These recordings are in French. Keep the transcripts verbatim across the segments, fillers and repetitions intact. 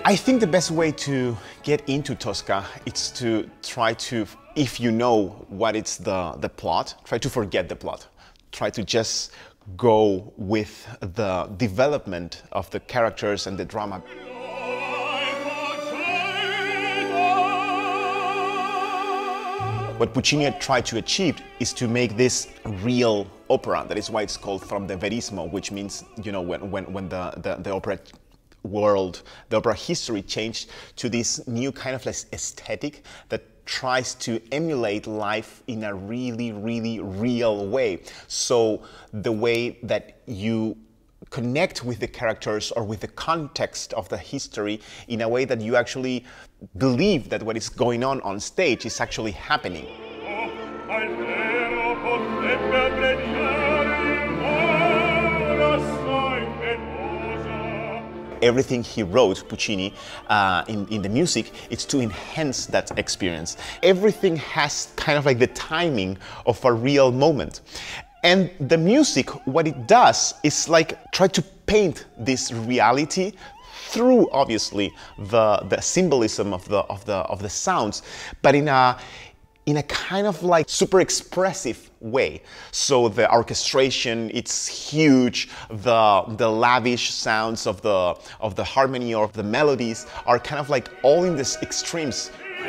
I think the best way to get into Tosca is to try to, if you know what is the, the plot, try to forget the plot. Try to just go with the development of the characters and the drama. What Puccini tried to achieve is to make this real opera. That is why it's called From the Verismo, which means, you know, when, when, when the, the, the opera world, the opera history changed to this new kind of like aesthetic that tries to emulate life in a really, really real way. So the way that you connect with the characters or with the context of the history in a way that you actually believe that what is going on on stage is actually happening. Everything he wrote, Puccini, uh, in, in the music, it's to enhance that experience. Everything has kind of like the timing of a real moment. And the music, what it does is like try to paint this reality through, obviously, the, the symbolism of the, of, the, of the sounds, but in a, in a kind of like super expressive way. So the orchestration, it's huge, the, the lavish sounds of the, of the harmony or of the melodies are kind of like all in these extremes.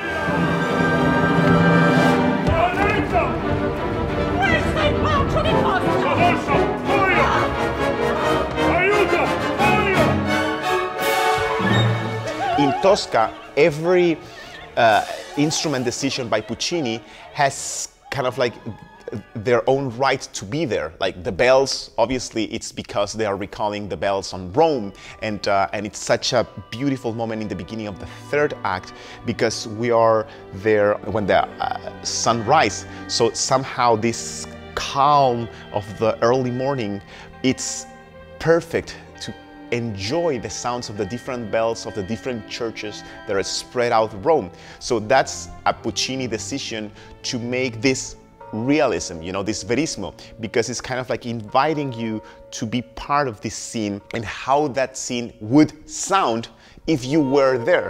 In Tosca, every uh, instrument decision by Puccini has kind of like their own right to be there. Like the bells, obviously it's because they are recalling the bells on Rome, and, uh, and it's such a beautiful moment in the beginning of the third act because we are there when the uh, sun rises. So somehow this calm of the early morning, it's perfect to enjoy the sounds of the different bells of the different churches that are spread out Rome. So that's a Puccini decision to make this realism, you know, this verismo, because it's kind of like inviting you to be part of this scene and how that scene would sound if you were there.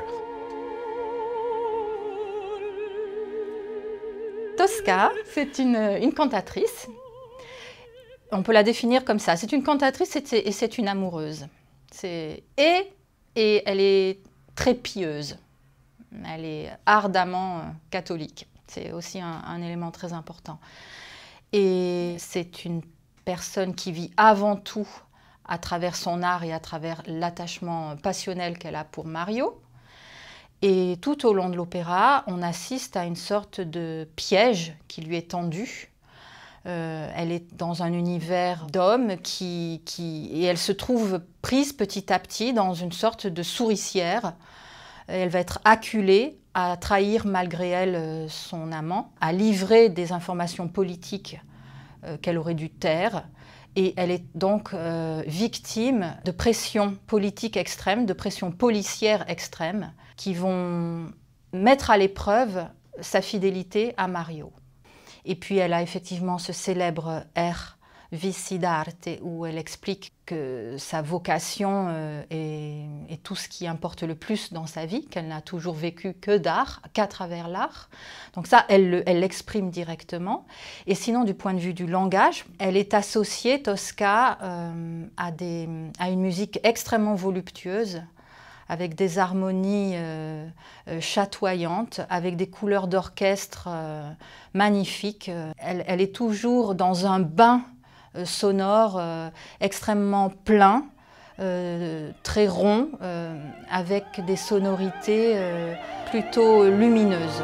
Tosca, c'est une, une cantatrice. On peut la définir comme ça. C'est une cantatrice et c'est une amoureuse. Et, et elle est très pieuse. Elle est ardemment catholique. C'est aussi un, un élément très important. Et c'est une personne qui vit avant tout à travers son art et à travers l'attachement passionnel qu'elle a pour Mario. Et tout au long de l'opéra, on assiste à une sorte de piège qui lui est tendu. Euh, elle est dans un univers d'hommes qui, qui, et elle se trouve prise petit à petit dans une sorte de souricière. Elle va être acculée à trahir malgré elle son amant, à livrer des informations politiques euh, qu'elle aurait dû taire. Et elle est donc euh, victime de pressions politiques extrêmes, de pressions policières extrêmes, qui vont mettre à l'épreuve sa fidélité à Mario. Et puis elle a effectivement ce célèbre air Vissi d'arte où elle explique que sa vocation euh, est, est tout ce qui importe le plus dans sa vie, qu'elle n'a toujours vécu que d'art, qu'à travers l'art. Donc ça, elle l'exprime directement. Et sinon, du point de vue du langage, elle est associée, Tosca, euh, à, des, à une musique extrêmement voluptueuse, avec des harmonies euh, euh, chatoyantes, avec des couleurs d'orchestre euh, magnifiques. Elle, elle est toujours dans un bain euh, sonore euh, extrêmement plein, euh, très rond, euh, avec des sonorités euh, plutôt lumineuses.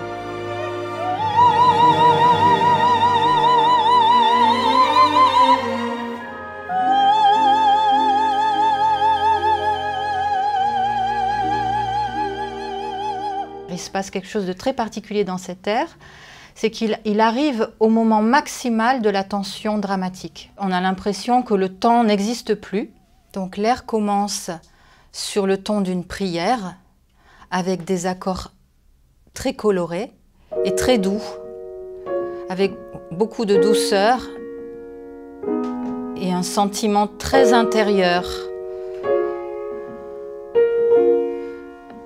Il se passe quelque chose de très particulier dans cet air, c'est qu'il il arrive au moment maximal de la tension dramatique. On a l'impression que le temps n'existe plus. Donc l'air commence sur le ton d'une prière, avec des accords très colorés et très doux, avec beaucoup de douceur et un sentiment très intérieur.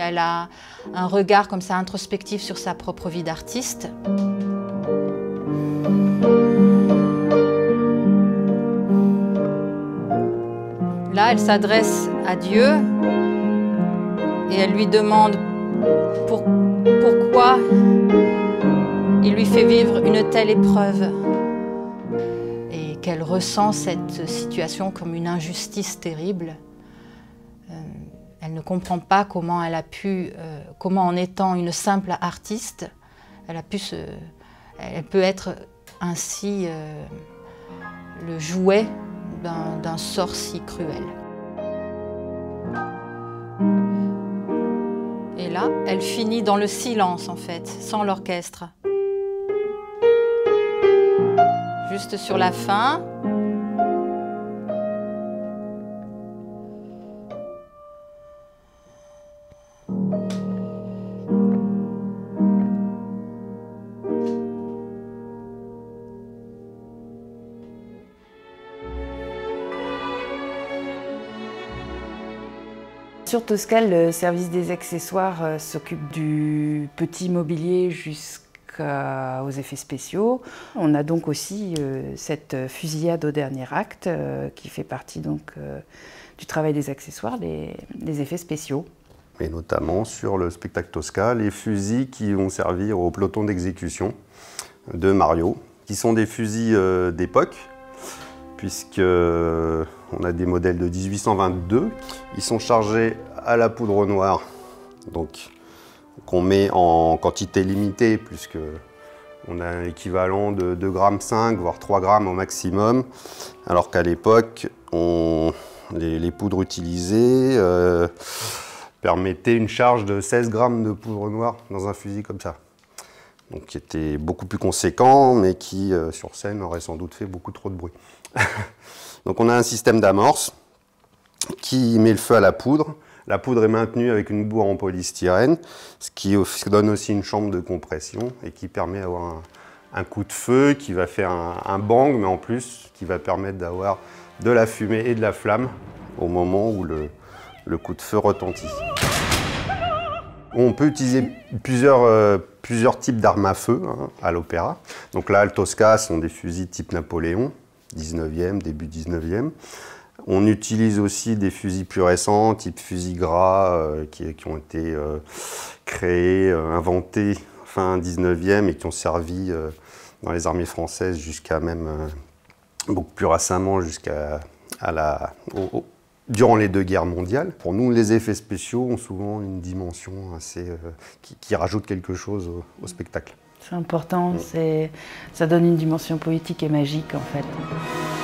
elle a un regard comme ça introspectif sur sa propre vie d'artiste. Là, elle s'adresse à Dieu et elle lui demande pour, pourquoi il lui fait vivre une telle épreuve. Et qu'elle ressent cette situation comme une injustice terrible. Euh, elle ne comprend pas comment elle a pu, euh, comment en étant une simple artiste, elle a pu se, elle peut être ainsi euh, le jouet d'un d'un sort si cruel. Et là, elle finit dans le silence en fait, sans l'orchestre. Juste sur la fin. Sur Tosca, le service des accessoires euh, s'occupe du petit mobilier jusqu'aux effets spéciaux. On a donc aussi euh, cette fusillade au dernier acte euh, qui fait partie donc, euh, du travail des accessoires, des, des effets spéciaux. Et notamment sur le spectacle Tosca, les fusils qui vont servir au peloton d'exécution de Mario, qui sont des fusils euh, d'époque, puisque euh, on a des modèles de mille huit cent vingt-deux. Ils sont chargés à la poudre noire, donc qu'on met en quantité limitée, puisque on a un équivalent de deux virgule cinq grammes, voire trois grammes au maximum, alors qu'à l'époque, les, les poudres utilisées euh, permettaient une charge de seize grammes de poudre noire dans un fusil comme ça. Donc qui était beaucoup plus conséquent, mais qui, euh, sur scène, aurait sans doute fait beaucoup trop de bruit. Donc on a un système d'amorce qui met le feu à la poudre. La poudre est maintenue avec une bourre en polystyrène, ce qui donne aussi une chambre de compression et qui permet d'avoir un, un coup de feu qui va faire un, un bang, mais en plus qui va permettre d'avoir de la fumée et de la flamme au moment où le, le coup de feu retentit. On peut utiliser plusieurs, euh, plusieurs types d'armes à feu hein, à l'opéra. Donc là, le Tosca sont des fusils type Napoléon, dix-neuvième, début dix-neuvième. On utilise aussi des fusils plus récents, type fusil gras, euh, qui, qui ont été euh, créés, euh, inventés fin dix-neuvième et qui ont servi euh, dans les armées françaises jusqu'à même, euh, beaucoup plus récemment, jusqu'à à la... Au, au, durant les deux guerres mondiales. Pour nous, les effets spéciaux ont souvent une dimension assez, euh, qui, qui rajoute quelque chose au, au spectacle. C'est important, Mmh. ça donne une dimension poétique et magique en fait.